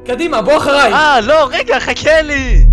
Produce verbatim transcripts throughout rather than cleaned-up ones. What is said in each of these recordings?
קדימה, בוא אחריי! אה, לא, רגע, חכה לי!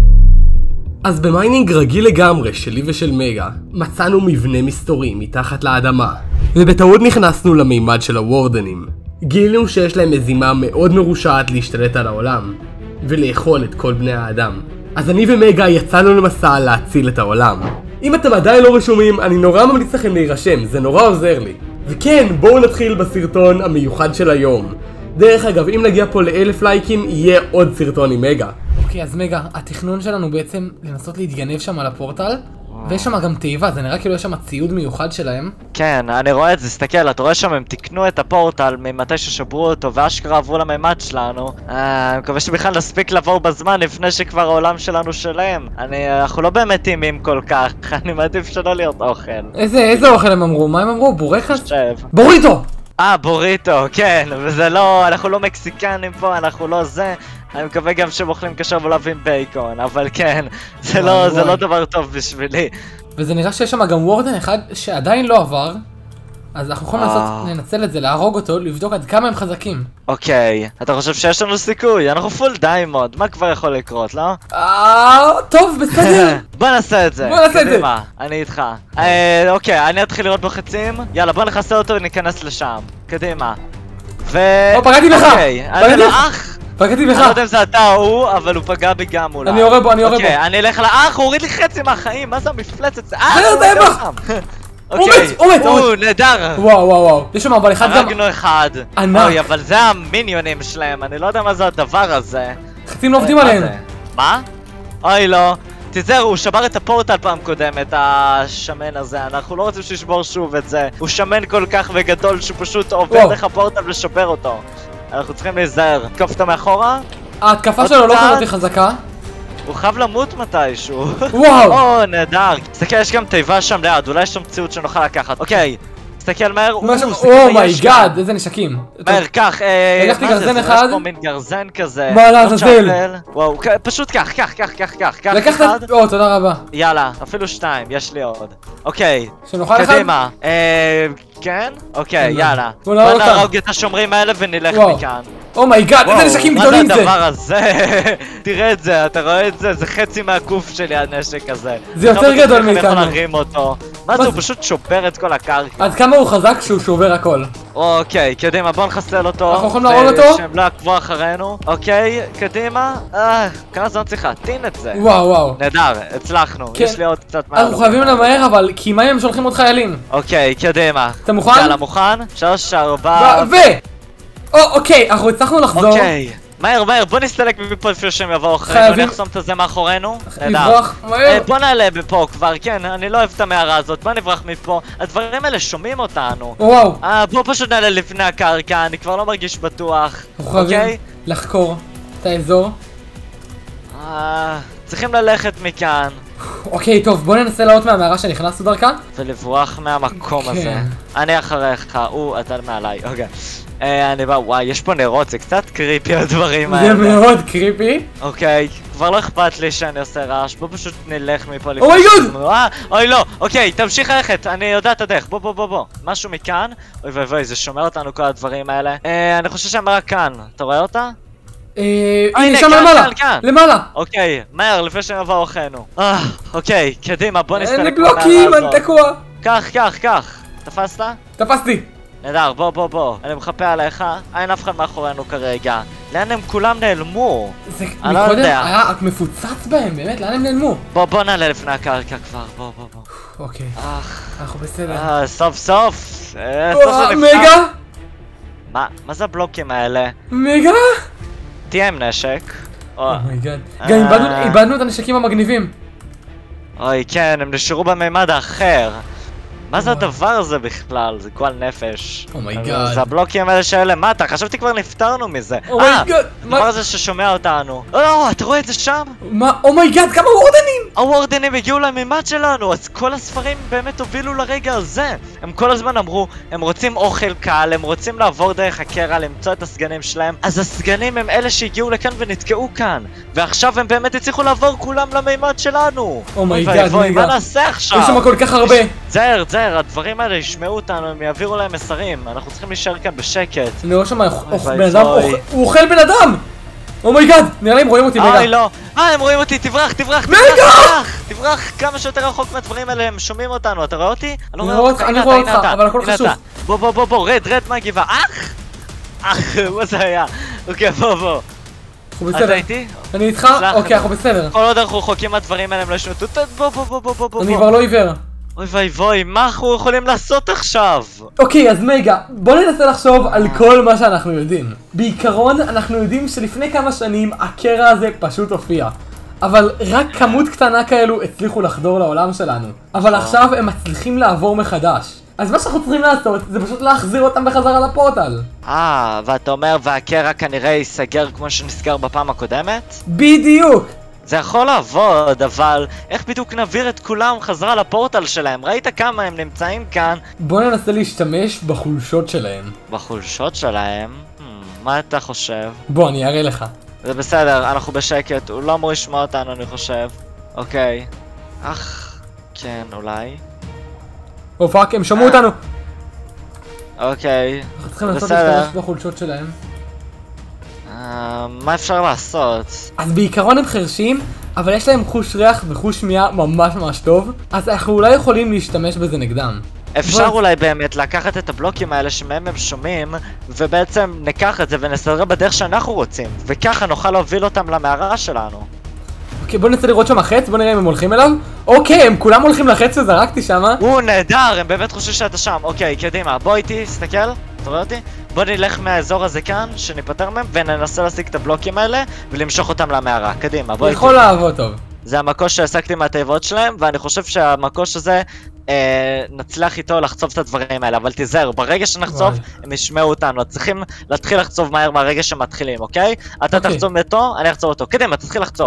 אז במיינינג רגיל לגמרי שלי ושל מגה, מצאנו מבנה מסתורי מתחת לאדמה, ובטעות נכנסנו למימד של הוורדנים. גילינו שיש להם מזימה מאוד מרושעת להשתלט על העולם, ולאכול את כל בני האדם. אז אני ומגה יצאנו למסע להציל את העולם. אם אתם עדיין לא רשומים, אני נורא ממליץ לכם להירשם, זה נורא עוזר לי. וכן, בואו נתחיל בסרטון המיוחד של היום. דרך אגב, אם נגיע פה לאלף לייקים, יהיה עוד סרטון עם מגה. אוקיי, אז מגה, התכנון שלנו בעצם לנסות להתגנב שם על הפורטל, ויש שם גם תיבה, זה נראה כאילו יש שם ציוד מיוחד שלהם. כן, אני רואה את זה, סתכל, אתה רואה שם הם תקנו את הפורטל ממתי ששברו אותו ואשכרה עברו למימד שלנו. אני מקווה שבכלל נספיק לעבור בזמן לפני שכבר העולם שלנו שלם. אני, אנחנו לא באמת טעימים כל כך, אני מעדיף שלא להיות אוכל. איזה, איזה אוכל הם אמרו? מה הם אמרו? בורקס? חושב. בוריטו! אה, בוריטו, כן, וזה לא, אנחנו לא מקסיקנים פה, אנחנו לא זה. אני מקווה גם שהם אוכלים קשר ולב עם בייקון, אבל כן, זה לא, זה לא דבר טוב בשבילי. וזה נראה שיש שם גם וורדן אחד שעדיין לא עבר, אז אנחנו יכולים לנסות לנצל את זה, להרוג אותו, לבדוק עד כמה הם חזקים. אוקיי, אתה חושב שיש לנו סיכוי? אנחנו פול דיימונד, מה כבר יכול לקרות, לא? אה, טוב, בסדר. בוא נעשה את זה. בוא נעשה את זה. קדימה, אני איתך. אוקיי, אני אתחיל לראות בחצים. יאללה, בוא נחסה אותו וניכנס לשם. קדימה. ו... או, פגעתי לך! אוקיי, אני לאח! פגעתי בך! אני לא יודע אם זה אתה או הוא, אבל הוא פגע בי גם אולי. אני יורה בו, אני יורה בו. אוקיי, אני אלך לאח, הוא הוריד לי חצי מהחיים, מה זה המפלצת? אה, זה טבח! הוא מת, הוא מת, הוא נהדר! וואו וואו וואו, יש שם אבל אחד גם... הרגנו אחד. ענק. אוי, אבל זה המיניונים שלהם, אני לא יודע מה זה הדבר הזה. חצים לא עובדים עליהם. מה? אוי לא. תיזהר, הוא שבר את הפורטל פעם קודמת, השמן הזה, אנחנו לא רוצים שישבור שוב את זה. הוא שמן כל כך וגדול שהוא פשוט עובר דרך הפורטל ושבר אותו. אנחנו צריכים להיזהר. תקוף אותו מאחורה? ההתקפה שלו לא כזאת חזקה. הוא חייב למות מתישהו. וואו! או, נהדר. תסתכל, יש גם תיבה שם ליד, אולי יש שם ציוד שנוכל לקחת. אוקיי, תסתכל מהר. אומייגאד, איזה נשקים. מהר, קח, לקחתי גרזן אחד. יש פה מין גרזן כזה. מה לעזאזל? וואו, פשוט קח, קח, קח, קח, קח, קח. לקחת? או, תודה רבה. יאללה, אפילו שתיים, יש לי עוד. אוקיי, שנוכל אחד? קדימה. כן? אוקיי, יאללה. בוא נהרוג את השומרים האלה ונלך מכאן. אומייגאד, איזה נשקים גדולים זה! מה זה הדבר הזה? תראה את זה, אתה רואה את זה? זה חצי מהגוף שלי הנשק הזה. זה יותר גדול מאיתנו. אני יכול להרים אותו. מה זה? הוא פשוט שובר את כל הקרקע. עד כמה הוא חזק שהוא שובר הכל. אוקיי, קדימה, בוא נחסל אותו. אנחנו יכולים להרוג אותו? ושהם לא יעקבו אחרינו. אוקיי, קדימה. אה, כמה זמן צריך להטעין את זה? וואו וואו. נהדר, הצלחנו. יש לי עוד קצת מה... אנחנו חייבים למהר אבל, כי מה אם הם שולחים עוד חיילים? אוקיי, קדימה. אתה מוכן? יאללה, מוכן? שלוש, ארבע... ו... או, אוקיי, אנחנו הצלחנו לחזור. אוקיי. מהר, מהר, בוא נסתלק מפה לפני שהם יבואו אחרינו, אני אחסום את זה מאחורינו. לברוח, מהר. בוא נעלה מפה כבר, כן, אני לא אוהב את המערה הזאת, בוא נברח מפה. הדברים האלה שומעים אותנו. וואו. בוא פשוט נעלה לפני הקרקע, אני כבר לא מרגיש בטוח. אנחנו חייבים לחקור את האזור. צריכים ללכת מכאן. אוקיי, טוב, בוא ננסה לעלות מהמערה שנכנסנו דרכה. ולברוח מהמקום הזה. אני אחריך, הוא, אתה מעליי, אוקיי. אני בא, וואי, יש פה נרות, זה קצת קריפי הדברים האלה. זה מאוד קריפי. אוקיי, כבר לא אכפת לי שאני עושה רעש, בוא פשוט נלך מפה לפני. אומייגוד! אוי לא, אוקיי, תמשיך ללכת, אני יודע את הדרך, בוא בוא בוא בוא. משהו מכאן, אוי ואי ואי, זה שומר אותנו כל הדברים האלה. אני חושב שהמראה כאן, אתה רואה אותה? הנה, שם למעלה, למעלה. אוקיי, מהר, לפני שהם יבואו אחרינו. אוקיי, קדימה, בוא נסתלק. אין לי בלוקים, אני תקוע. קח, קח, קח. תפסת? תפסתי. נהדר, בוא בוא בוא, אני מחפה עליך, אין אף אחד מאחורינו כרגע. לאן הם כולם נעלמו? זה מקודם היה מפוצץ בהם, באמת, לאן הם נעלמו? בוא בוא נעלה לפני הקרקע כבר, בוא בוא בוא. אוקיי, אנחנו בסדר. אה, סוף סוף. מגה? מה? מה זה הבלוקים האלה? מגה? תהיה עם נשק. אומייגאד. גם איבדנו את הנשקים המגניבים. אוי כן, הם נשארו במימד האחר. מה זה הדבר הזה בכלל? זה גועל נפש. אומייגאד. זה הבלוקים האלה שהיו למטה, חשבתי כבר נפטרנו מזה. אומייגאד. הדבר הזה ששומע אותנו. לא, אתה רואה את זה שם? מה? אומייגאד, כמה וורדנים! הוורדנים הגיעו למימד שלנו, אז כל הספרים באמת הובילו לרגע הזה. הם כל הזמן אמרו, הם רוצים אוכל קל, הם רוצים לעבור דרך הקרע, למצוא את הסגנים שלהם. אז הסגנים הם אלה שהגיעו לכאן ונתקעו כאן. ועכשיו הם באמת הצליחו לעבור כולם למימד שלנו. אומייגאד, מה נעשה עכשיו? יש שם כל כך הרבה. זהר, זהר, הדברים האלה ישמעו אותנו, הם יעבירו להם מסרים. אנחנו צריכים להישאר כאן בשקט. אני רואה שם, בן אדם, הוא אוכל בן אדם! אומייגאד, נראה לי הם רואים אותי, מגה. אוי לא, אה הם רואים אותי, תברח, תברח, מגה! תברח, תברח כמה שיותר רחוק מהדברים האלה, הם שומעים אותנו, אתה רואה אותי? אני רואה אותך, אני רואה אותך, אבל הכל חשוב. בוא בוא בוא בוא, רד, רד מהגבעה, אח! אח, מה זה היה? אוקיי, בוא בוא. אנחנו בסדר. אתה איתי? אני איתך? אוקיי, אנחנו בסדר. כל עוד אנחנו רחוקים מהדברים האלה הם לא ישנו, בוא בוא בוא בוא בוא בוא. אני כבר לא עיוור. אוי ואי ווי, מה אנחנו יכולים לעשות עכשיו? אוקיי, אז מגה, בוא ננסה לחשוב על כל מה שאנחנו יודעים. בעיקרון, אנחנו יודעים שלפני כמה שנים הקרע הזה פשוט הופיע. אבל רק כמות קטנה כאלו הצליחו לחדור לעולם שלנו. אבל עכשיו הם מצליחים לעבור מחדש. אז מה שאנחנו צריכים לעשות זה פשוט להחזיר אותם בחזרה לפורטל. אה, ואתה אומר והקרע כנראה ייסגר כמו שנסגר בפעם הקודמת? בדיוק! זה יכול לעבוד, אבל איך בדיוק נעביר את כולם חזרה לפורטל שלהם? ראית כמה הם נמצאים כאן? בוא ננסה להשתמש בחולשות שלהם. בחולשות שלהם? Hmm, מה אתה חושב? בוא, אני אראה לך. זה בסדר, אנחנו בשקט, הוא לא אמור לשמוע אותנו אני חושב. אוקיי. אך, כן, אולי. או פאק, הם שמעו אותנו! אוקיי. אנחנו צריכים לנסות להשתמש בחולשות שלהם. מה אפשר לעשות? אז בעיקרון הם חרשים, אבל יש להם חוש ריח וחוש שמיעה ממש ממש טוב, אז אנחנו אולי יכולים להשתמש בזה נגדם. אפשר אולי באמת לקחת את הבלוקים האלה שמהם הם שומעים, ובעצם ניקח את זה ונסדר בדרך שאנחנו רוצים, וככה נוכל להוביל אותם למערה שלנו. אוקיי, בוא ננסה לראות שם החץ, בוא נראה אם הם הולכים אליו. אוקיי, הם כולם הולכים לחץ שזרקתי שמה. הוא נהדר, הם באמת חושבים שאתה שם. אוקיי, קדימה, בוא איתי, תסתכל, אתה רואה אותי? בוא נלך מהאזור הזה כאן, שניפטר מהם, וננסה להשיג את הבלוקים האלה, ולמשוך אותם למערה. קדימה, בוא איתי. יכול לעבוד טוב. זה המקוש שהעסקתי מהתיבות שלהם, ואני חושב שהמקוש הזה, אה, נצליח איתו לחצוב את הדברים האלה, אבל תיזהר, ברגע שנחצוב, הם ישמעו אותנו, צריכים להתחיל לחצוב מהר מהרגע שמתחילים, אוקיי? אתה תחצוב אותו, אני אחצוב אותו. קדימה, תתחיל לחצוב.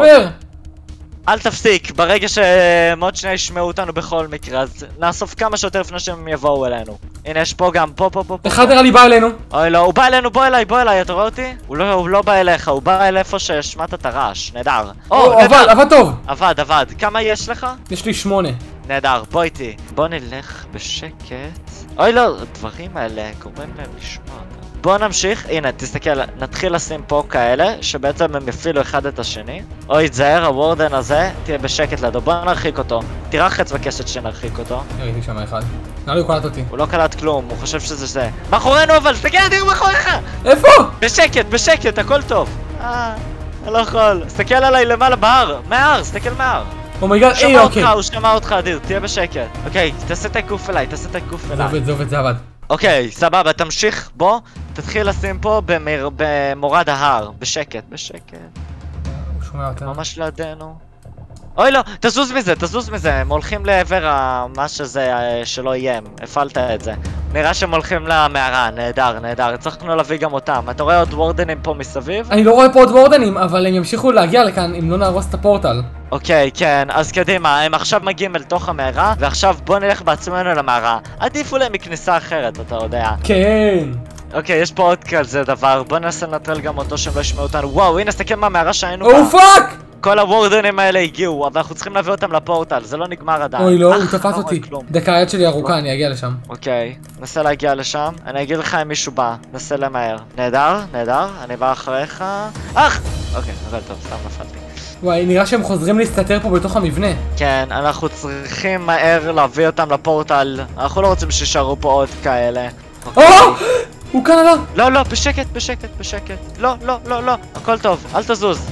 אל תפסיק, ברגע שמאוד שנייה ישמעו אותנו בכל מקרה, אז נאסוף כמה שיותר לפני שהם יבואו אלינו. הנה, יש פה גם, פה, פה, פה, פה. אחד נראה לי בא אלינו. אוי לא, הוא בא אלינו, בוא אליי, בוא אליי, אתה רואה אותי? הוא לא, הוא לא בא אליך, הוא בא אל איפה שהשמעת את הרעש, נהדר. או, עבד, עבד טוב. עבד, עבד. כמה יש לך? יש לי שמונה. נהדר, בוא איתי. בוא נלך בשקט. אוי לא, הדברים האלה גורם להם לשמוע. בוא נמשיך, הנה תסתכל, נתחיל לשים פה כאלה שבעצם הם יפעילו אחד את השני. אוי תזהר, הוורדן הזה, תהיה בשקט לידו, בוא נרחיק אותו. תראה חץ בקשת שנרחיק אותו. ראיתי שם אחד, נראה לי הוא קלט אותי. הוא לא קלט כלום, הוא חושב שזה זה. מאחורינו אבל, תסתכל, תראה מאחוריך! איפה? בשקט, בשקט, הכל טוב. אה, אני לא יכול. תסתכל עליי למעלה בהר, מההר, תסתכל מההר. אומייגאד, אי, אוקיי. הוא שמע אותך אדיר, תהיה בשקט. אוקיי, תעשה את הגוף אליי, תעשה את הגוף אליי. זה עובד, זה עובד, זה עבד. אוקיי, סבבה, תמשיך, בוא, תתחיל לשים פה במר... במורד ההר, בשקט, בשקט. הוא שומע אותנו. ממש לידינו. אוי לא, תזוז מזה, תזוז מזה, הם הולכים לעבר מה שזה שלא יהיה, הפעלת את זה. נראה שהם הולכים למערה, נהדר, נהדר, צריכנו להביא גם אותם. אתה רואה עוד וורדנים פה מסביב? אני לא רואה פה עוד וורדנים, אבל הם ימשיכו להגיע לכאן אם לא נהרוס את הפורטל. אוקיי, כן, אז קדימה, הם עכשיו מגיעים אל תוך המערה, ועכשיו בוא נלך בעצמנו למערה. עדיפו להם מכניסה אחרת, אתה יודע. כן. אוקיי, יש פה עוד כזה דבר, בוא ננסה לנטרל גם אותו שהם לא ישמעו אותנו. וואו, הנה, סתכל מהמערה שהיינו או פאק! כל הוורדנים האלה הגיעו, אבל אנחנו צריכים להביא אותם לפורטל, זה לא נגמר עדיין. אוי לא, הוא תפס אותי. דקה, היד שלי ארוכה, אני אגיע לשם. אוקיי, נסה להגיע לשם, אני אגיד לך אם מישהו בא, נסה למהר. נהדר, נהדר, אני בא אחריך. אך! אוקיי, אבל טוב, סתם נפלתי. וואי, נראה שהם חוזרים להסתתר פה בתוך המבנה. כן, אנחנו צריכים מהר להביא אותם לפורטל, אנחנו לא רוצים שישארו פה עוד כאלה. או! הוא כאן עליו! לא, לא, בשקט, בשקט, בשקט. לא, לא, לא, לא, הכל טוב, אל תזוז.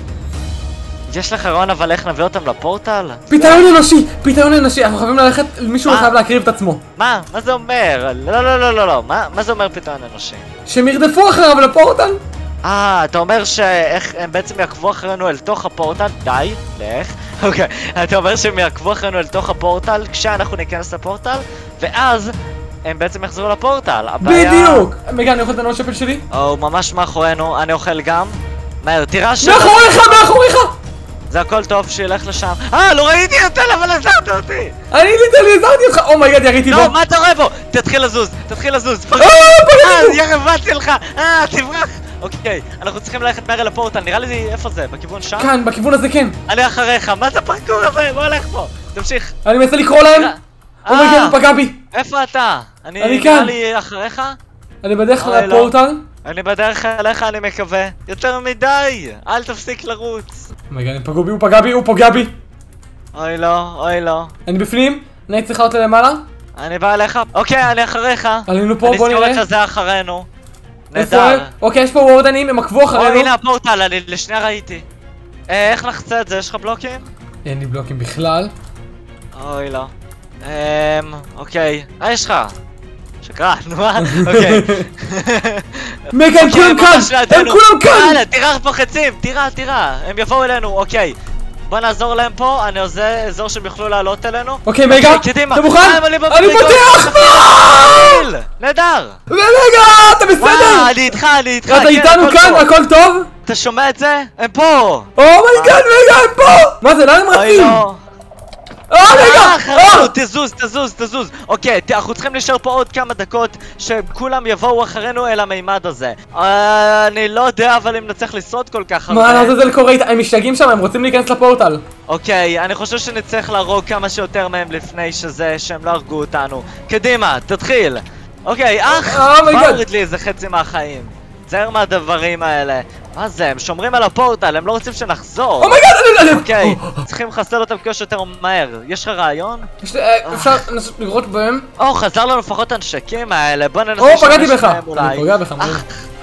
יש לך רעיון אבל איך נביא אותם לפורטל? פיתיון אנושי! פיתיון אנושי! אנחנו חייבים ללכת, מישהו חייב להקריב את עצמו. מה? מה זה אומר? לא, לא, לא, לא, לא. מה זה אומר פיתיון אנושי? שהם ירדפו אחריו לפורטל? אה, אתה אומר שאיך הם בעצם יעקבו אחרינו אל תוך הפורטל? די, לך. אוקיי, אתה אומר שהם יעקבו אחרינו אל תוך הפורטל כשאנחנו ניכנס לפורטל, ואז הם בעצם יחזרו לפורטל. בדיוק! מגע, אני אוכל את הנון שפל שלי? או, ממש מאחורינו, אני אוכל גם. מהר, תראה ש... מאחוריך, מאחוריך! זה הכל טוב, שילך לשם. אה, לא ראיתי אותה, אבל עזרת אותי! אני ליטרלי עזרתי אותך! אומייגאד, יריתי בו! לא, מה אתה רואה בו? תתחיל לזוז, תתחיל לזוז! אה, פגעתי! אה, ירבצתי לך! אה, תברח! אוקיי, אנחנו צריכים ללכת מהר לפורטל, נראה לי איפה זה? בכיוון שם? כאן, בכיוון הזה כן! אני אחריך, מה זה הפרקור הזה? מה הולך פה? תמשיך! אני מנסה לקרוא להם! אומייגאד, הוא פגע בי! איפה אתה? אני כאן! אני אחריך? אני בדרך לפורטל, אני בדרך אליך, אני מקווה. יותר מדי! אל תפסיק לרוץ. אומייגד, הם פגעו בי, הוא פגע בי, הוא פוגע בי! אוי לא, אוי לא. אני בפנים? אני צריכה אותה למעלה? אני בא אליך. אוקיי, אני אחריך. עלינו פה, בוא נראה. אני זוכר שזה אחרינו. איפה? נהדר. אוקיי, יש פה וורדנים, הם עקבו אחרינו. אוי, הנה הפורטל, אני לשנייה ראיתי. אה, איך נחצה את זה? יש לך בלוקים? אין לי בלוקים בכלל. אוי לא. אמ, אוקיי. אה, יש לך. שקרן, מה? אוקיי. מגה, הם כולם כאן! הם כולם כאן! יאללה, תירה פה חצים! תירה, תירה! הם יבואו אלינו, אוקיי. בוא נעזור להם פה, אני עושה אזור שהם יוכלו לעלות אלינו. אוקיי, מגה, אתה מוכן? אני פותח! נהדר! ומגה, אתה בסדר? וואו, אני איתך, אני איתך. אתה איתנו כאן? הכל טוב? אתה שומע את זה? הם פה! אומייגד, מגה, הם פה! מה זה, לאן הם אוי רצים? לא. אה, מגה! אה, תזוז, תזוז, תזוז. אוקיי, אנחנו צריכים להישאר פה עוד כמה דקות שכולם יבואו אחרינו אל המימד הזה. אני לא יודע, אבל אם נצטרך לשרוד כל כך הרבה. מה לעזאזל קורה איתם? הם משתגעים שם, הם רוצים להיכנס לפורטל. אוקיי, אני חושב שנצטרך להרוג כמה שיותר מהם לפני שזה, שהם לא הרגו אותנו. קדימה, תתחיל. אוקיי, אח, בוא הוריד לי איזה חצי מהחיים. תזהר מהדברים האלה. מה זה? הם שומרים על הפורטל, הם לא רוצים שנחזור. אומייגד, אני... אוקיי, צריכים לחסל אותם כמה שיותר מהר. יש לך רעיון? אפשר לנסות לראות בהם? או, חזר לנו לפחות הנשקים האלה, בוא ננסה או, פגעתי בך. אני פוגע בך, מה?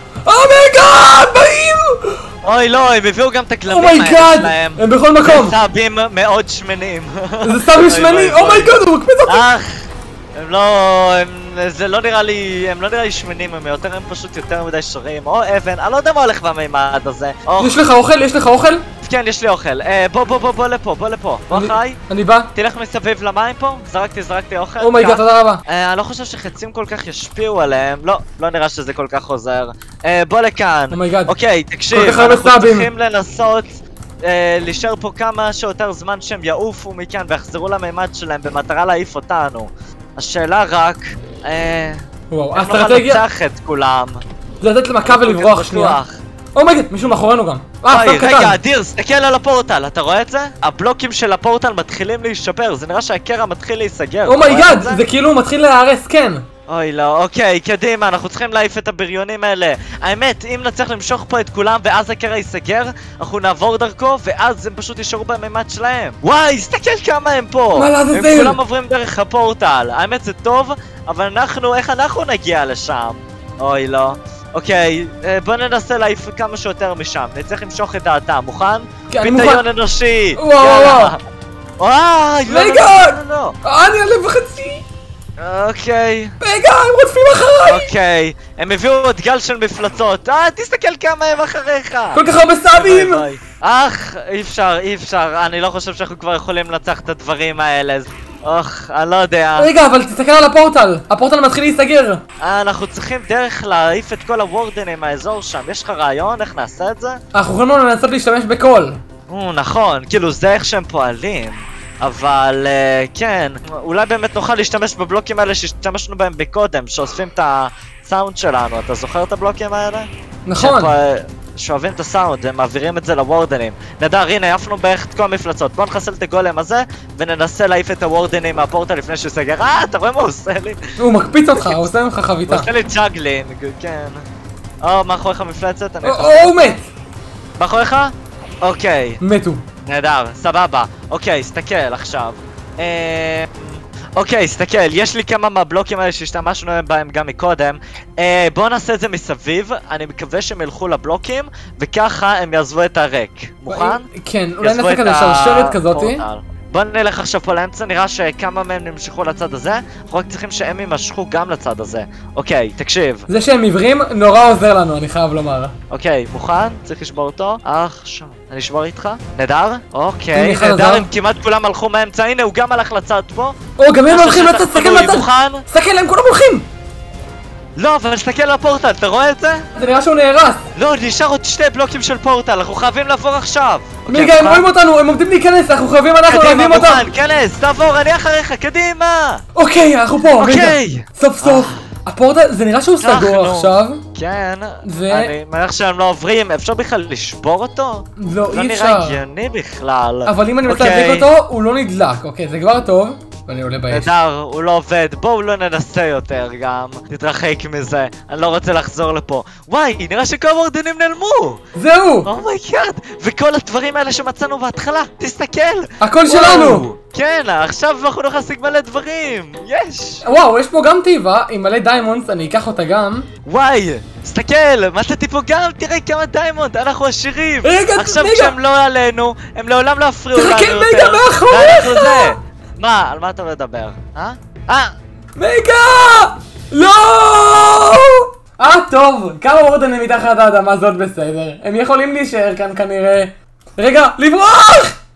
אומייגד, באים! אוי לא, הם הביאו גם את הכלבים האלה שלהם. הם בכל מקום. זה סבים מאוד שמנים. זה סבים שמנים? אומייגד, הוא מקפיץ אותי. אך, הם לא... זה לא נראה לי... הם לא נראה לי שמנים, הם יותר... הם פשוט יותר מדי שרים. או אבן, אני לא יודע מה הולך במימד הזה. יש לך אוכל? יש לך אוכל? כן, יש לי אוכל. בוא, בוא, בוא, בוא לפה, בוא לפה. בוא חי. אני בא. תלך מסביב למים פה. זרקתי, זרקתי אוכל. אומייגד, תודה רבה. אני לא חושב שחצים כל כך ישפיעו עליהם. לא, לא נראה שזה כל כך עוזר. בוא לכאן. אומייגד. אוקיי, תקשיב. אנחנו צריכים לנסות להישאר פה כמה שיותר זמן שהם יעופו מכאן ויחזרו למימד שלהם במטרה להעיף אותנו. השאלה רק... וואו, איך נוכל לנצח את כולם? זה לתת למכה ולברוח שנייה. אומייגד, מישהו מאחורינו גם. אה, רגע, אדיר, סתכל על הפורטל, אתה רואה את זה? הבלוקים של הפורטל מתחילים להישבר, זה נראה שהקרע מתחיל להיסגר. אומייגד, זה כאילו הוא מתחיל להיהרס, כן. אוי לא, אוקיי, קדימה, אנחנו צריכים להעיף את הבריונים האלה. האמת, אם נצטרך למשוך פה את כולם ואז הקרע ייסגר, אנחנו נעבור דרכו ואז הם פשוט יישארו בממד שלהם. וואי, סתכל כמה הם פה! מה לעזאזל? הם כולם עוברים דרך הפורטל. האמת זה טוב, אבל אנחנו, איך אנחנו נגיע לשם? אוי לא. אוקיי, בוא ננסה להעיף כמה שיותר משם, נצטרך למשוך את דעתם, מוכן? פיתיון אנושי! וואו וואו וואו! וואי, לא לא לא אני עליו וחצי! אוקיי. רגע, הם רודפים אחריי! אוקיי, הם הביאו עוד גל של מפלצות. אה, תסתכל כמה הם אחריך! כל כך הרבה סאבים! אך, אי אפשר, אי אפשר. אני לא חושב שאנחנו כבר יכולים לנצח את הדברים האלה. אוח, אני לא יודע. רגע, אבל תסתכל על הפורטל. הפורטל מתחיל להיסגר. אנחנו צריכים דרך להעיף את כל הוורדנים מהאזור שם. יש לך רעיון איך נעשה את זה? אנחנו יכולים לנסות להשתמש בקול. נכון, כאילו זה איך שהם פועלים. אבל כן, אולי באמת נוכל להשתמש בבלוקים האלה שהשתמשנו בהם בקודם, שאוספים את הסאונד שלנו. אתה זוכר את הבלוקים האלה? נכון. שאוהבים את הסאונד, הם מעבירים את זה לוורדנים. נהדר, הנה, עפנו בערך את כל המפלצות. בוא נחסל את הגולם הזה, וננסה להעיף את הוורדנים מהפורטל לפני שהוא סגר. אה, אתה רואה מה הוא עושה לי? הוא מקפיץ אותך, הוא עושה ממך חביתה. הוא עושה לי ג'אגלינג, כן. או, מאחוריך מפלצת? או, הוא מת! מאחוריך? אוקיי. מתו. נהדר, סבבה. אוקיי, סתכל עכשיו. אוקיי, סתכל, יש לי כמה מהבלוקים האלה שהשתמשנו בהם גם מקודם. בואו נעשה את זה מסביב, אני מקווה שהם ילכו לבלוקים, וככה הם יעזבו את הריק. מוכן? כן, אולי נעשה כזה שרשרת כזאתי. בוא נלך עכשיו פה לאמצע, נראה שכמה מהם נמשכו לצד הזה, אנחנו רק צריכים שהם יימשכו גם לצד הזה. אוקיי, תקשיב. זה שהם עיוורים נורא עוזר לנו, אני חייב לומר. אוקיי, מוכן? צריך לשבור אותו? עכשיו. אני אשבור איתך? נהדר? אוקיי, נהדר, הם כמעט כולם הלכו מהאמצע, הנה הוא גם הלך לצד פה. או, גם הם הולכים לצד, סתכל לצד! סתכל, הם כולם הולכים! לא, אבל נסתכל על הפורטל, אתה רואה את זה? זה נראה שהוא נהרס. לא, נשאר עוד שתי בלוקים של פורטל, אנחנו חייבים לעבור עכשיו. מיגה, הם רואים אותנו, הם עומדים להיכנס, אנחנו חייבים אנחנו להבין אותם. קדימה, מוכן, כנס, תעבור, אני אחריך, קדימה! אוקיי, אנחנו פה, רגע. סוף סוף. הפורטל, זה נראה שהוא סגור עכשיו. כן, אני מניח שהם לא עוברים, אפשר בכלל לשבור אותו? לא, אי אפשר. לא נראה הגיוני בכלל. אבל אם אני רוצה להדליק אותו, הוא לא נדלק, אוקיי, זה כבר טוב. ואני עולה באש. נהדר, הוא לא עובד, בואו לא ננסה יותר גם. תתרחק מזה, אני לא רוצה לחזור לפה. וואי, נראה שכל הוורדנים נעלמו! זהו! אומייגאד! וכל הדברים האלה שמצאנו בהתחלה, תסתכל! הכל שלנו! כן, עכשיו אנחנו נוכל להשיג מלא דברים! יש! וואו, יש פה גם תיבה עם מלא דיימונדס, אני אקח אותה גם. וואי! תסתכל! מצאתי פה גם, תראה כמה דיימונד, אנחנו עשירים! רגע, עכשיו מגה! כשהם לא עלינו, הם לעולם לא יפריעו לנו יותר! תחכה, מגה, מאחוריך! ואנחנו זה! מה? על מה אתה מדבר? אה? אה! מגה! לא! אה, טוב, כמה וורדנים מתחת האדמה זאת בסדר. הם יכולים להישאר כאן כנראה. רגע, לברוח!